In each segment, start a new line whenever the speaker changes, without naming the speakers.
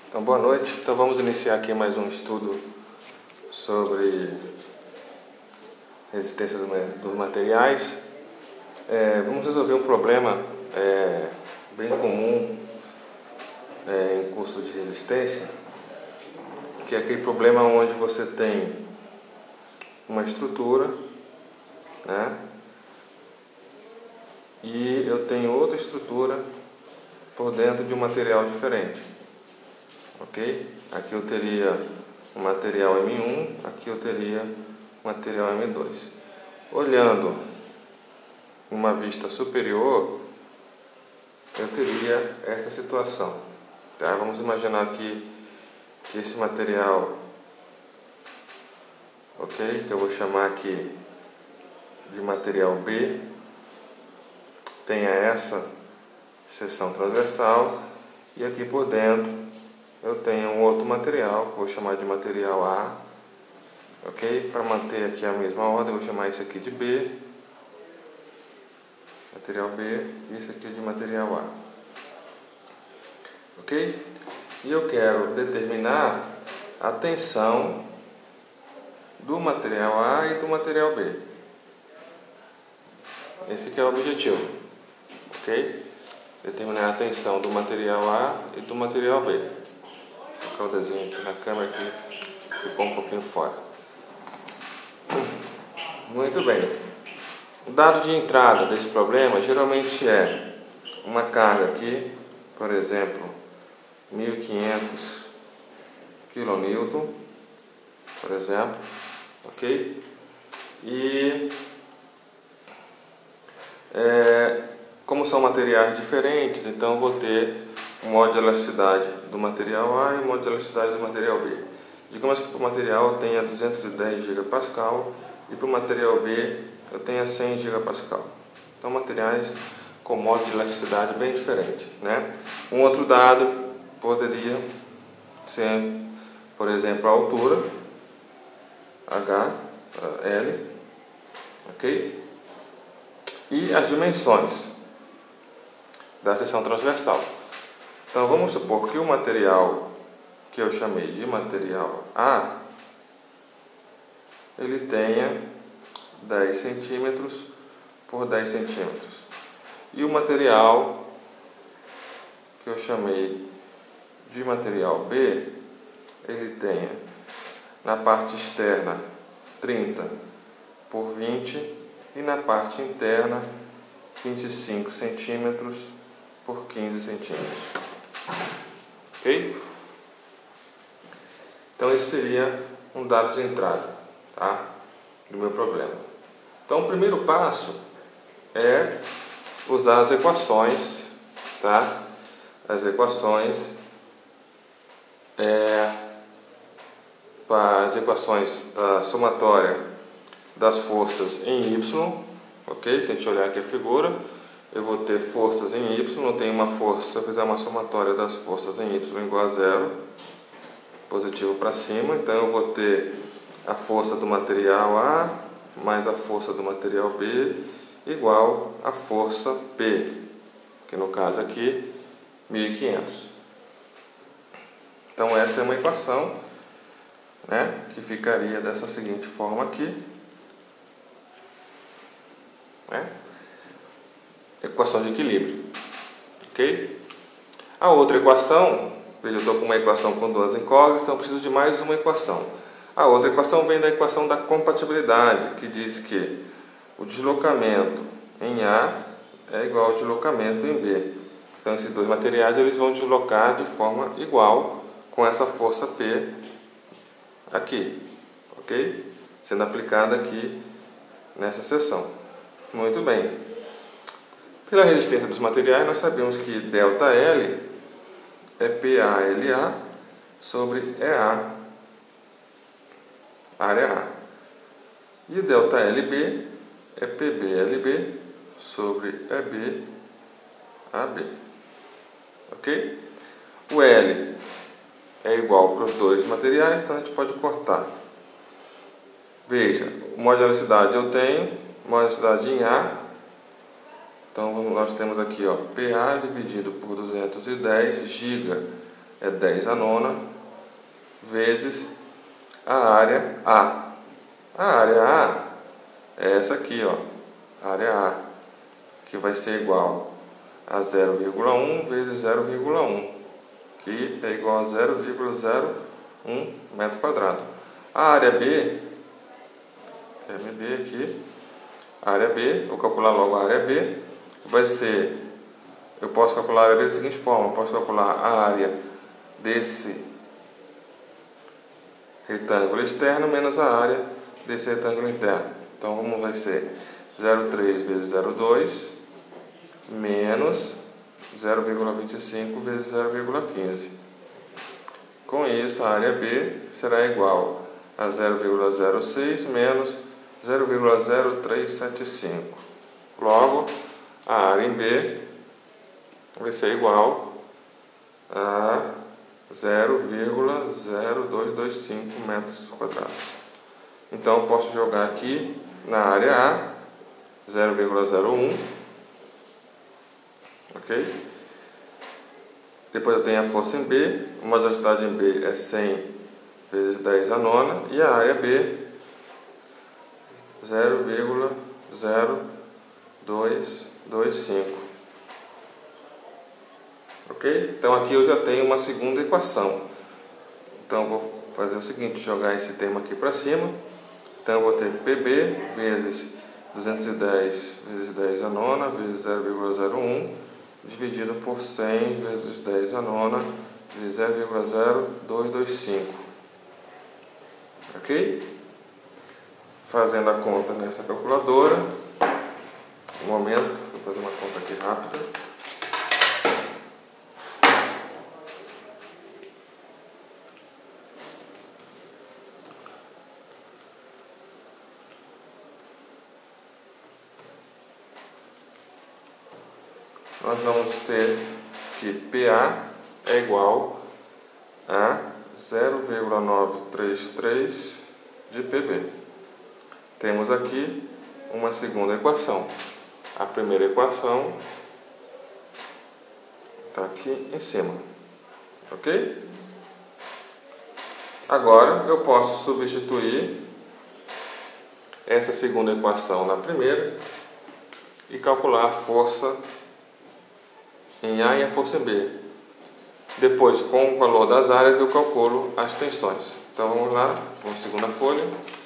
Então, boa noite. Então, vamos iniciar aqui mais um estudo sobre resistência dos materiais. Vamos resolver um problema bem comum em curso de resistência, que é aquele problema onde você tem uma estrutura, né? E eu tenho outra estrutura por dentro de um material diferente. Ok? Aqui eu teria o material M1, aqui eu teria o material M2. Olhando uma vista superior, eu teria essa situação. Tá? Vamos imaginar aqui que esse material, ok? Que eu vou chamar aqui de material B, tenha essa seção transversal e aqui por dentro eu tenho um outro material, que eu vou chamar de material A, ok? Para manter aqui a mesma ordem, eu vou chamar isso aqui de B, material B, e isso aqui de material A, ok? E eu quero determinar a tensão do material A e do material B. Esse aqui é o objetivo, ok? Determinar a tensão do material A e do material B. Vou colocar o desenho aqui na câmera que ficou um pouquinho fora. Muito bem. O dado de entrada desse problema geralmente é uma carga aqui, por exemplo, 1500 kN, por exemplo, ok? E como são materiais diferentes, então eu vou ter um modo de elasticidade do material A e um modo de elasticidade do material B. Digamos que para o material eu tenha 210 GPa e para o material B eu tenha 100 GPa. Então materiais com modo de elasticidade bem diferente, né? Um outro dado poderia ser, por exemplo, a altura H, L, ok? E as dimensões da seção transversal. Então vamos supor que o material que eu chamei de material A, ele tenha 10 centímetros por 10 centímetros. E o material que eu chamei de material B, ele tenha na parte externa 30 por 20 e na parte interna 25 centímetros por 15 centímetros. Ok? Então esse seria um dado de entrada, tá? Do meu problema. Então o primeiro passo é usar as equações, tá? As equações da somatória das forças em Y, ok? Se a gente olhar aqui a figura, eu vou ter forças em Y, eu tenho uma força, se eu fizer uma somatória das forças em Y igual a zero, positivo para cima, então eu vou ter a força do material A mais a força do material B igual a força P, que no caso aqui, 1500. Então essa é uma equação, né, que ficaria dessa seguinte forma aqui, né? Equação de equilíbrio, ok? A outra equação, veja, eu estou com uma equação com duas incógnitas, então eu preciso de mais uma equação. A outra equação vem da equação da compatibilidade, que diz que o deslocamento em A é igual ao deslocamento em B. Então esses dois materiais eles vão deslocar de forma igual com essa força P aqui, ok? Sendo aplicada aqui nessa seção. Muito bem. Pela resistência dos materiais, nós sabemos que ΔL é PALA sobre EA, área A. E ΔLB é PBLB sobre EB, AB. Ok? O L é igual para os dois materiais, então a gente pode cortar. Veja, o modo de elasticidade eu tenho, modo de elasticidade em A. Então nós temos aqui, ó, PA dividido por 210 GB é 10 a nona, vezes a área A. A área A é essa aqui, ó, a área A, que vai ser igual a 0,1 vezes 0,1, que é igual a 0,01 metro quadrado. A área B, MB aqui, a área B, vou calcular logo a área B, vai ser, eu posso calcular a área B da seguinte forma, eu posso calcular a área desse retângulo externo menos a área desse retângulo interno. Então, como vai ser 0,3 vezes 0,2 menos 0,25 vezes 0,15. Com isso, a área B será igual a 0,06 menos 0,0375. Logo, a área em B vai ser igual a 0,0225 metros quadrados. Então, eu posso jogar aqui na área A 0,01, ok? Depois eu tenho a força em B, a modularidade em B é 100 vezes 10 a nona, e a área B 0,0225. Ok? Então aqui eu já tenho uma segunda equação. Então eu vou fazer o seguinte, jogar esse termo aqui para cima. Então eu vou ter PB vezes 210 vezes 10 a nona vezes 0,01 dividido por 100 vezes 10 a nona vezes 0,0225. Ok? Fazendo a conta nessa calculadora. Um momento, vou fazer uma conta aqui rápida. Nós vamos ter que PA é igual a 0,933 de PB. Temos aqui uma segunda equação. A primeira equação está aqui em cima. Ok? Agora eu posso substituir essa segunda equação na primeira e calcular a força em A e a força em B. Depois, com o valor das áreas, eu calculo as tensões. Então vamos lá, com a segunda folha.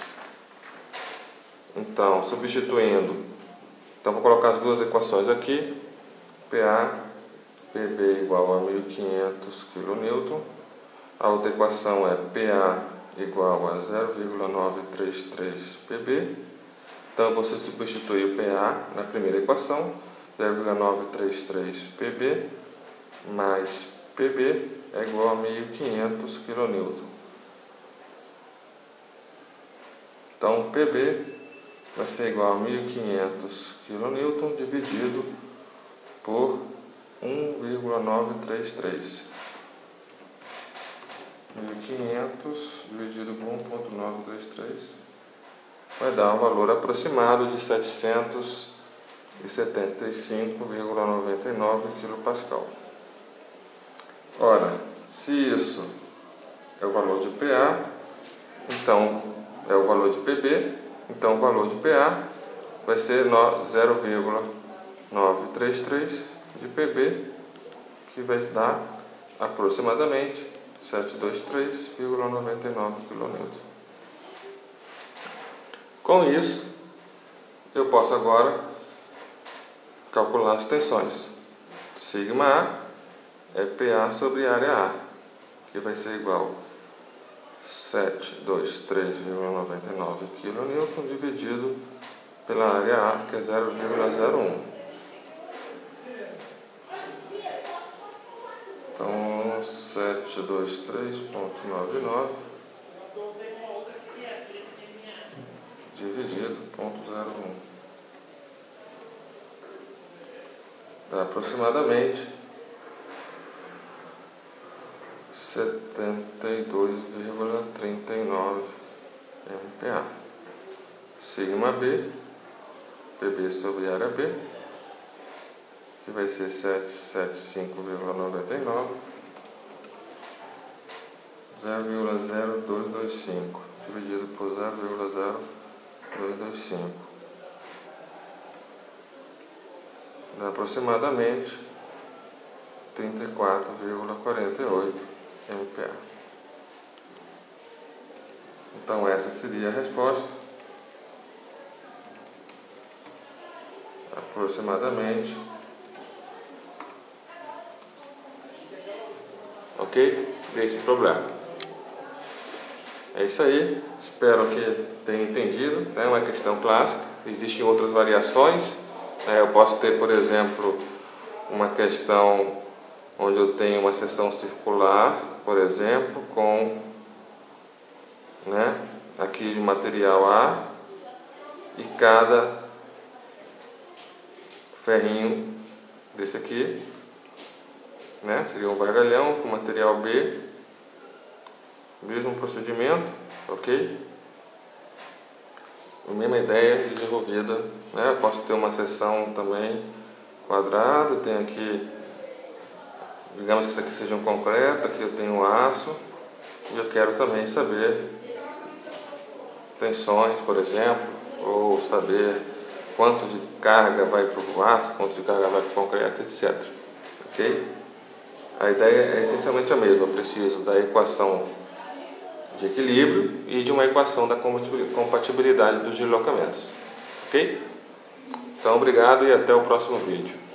Então, substituindo, então vou colocar as duas equações aqui. PA, PB igual a 1500 kN. A outra equação é PA igual a 0,933 PB. Então, eu vou substituir o PA na primeira equação, 0,933 PB, mais PB é igual a 1500 kN. Então, PB vai ser igual a 1500 kN dividido por 1,933. 1500 dividido por 1,933 vai dar um valor aproximado de 775,99 kPa. Ora, se isso é o valor de PA, então é o valor de PB, então o valor de PA vai ser 0,933 de PB, que vai dar aproximadamente 723,99 kN. Com isso, eu posso agora calcular as tensões. Sigma A é PA sobre área A, que vai ser igual a 723,99 kN dividido pela área A, que é 0,01. Então, 723,99 dividido por 0,01 dá aproximadamente 72,39 MPa. Sigma B, PB sobre área B, que vai ser 775,99 0,0225 dividido por 0,0225 dá aproximadamente 34,48 MPa. Então essa seria a resposta, aproximadamente, ok? Desse problema. É isso aí, espero que tenha entendido. É uma questão clássica, existem outras variações. Eu posso ter, por exemplo, uma questão onde eu tenho uma seção circular, por exemplo, com aqui de material A, e cada ferrinho desse aqui, seria um vagalhão com material B, mesmo procedimento, ok? A mesma ideia desenvolvida, Eu posso ter uma seção também quadrada, tenho aqui, digamos que isso aqui seja um concreto, aqui eu tenho um aço, e eu quero também saber tensões, por exemplo, ou saber quanto de carga vai para o aço, quanto de carga vai para o concreto, etc. Ok? A ideia é essencialmente a mesma, eu preciso da equação de equilíbrio e de uma equação da compatibilidade dos deslocamentos. Ok? Então, obrigado e até o próximo vídeo.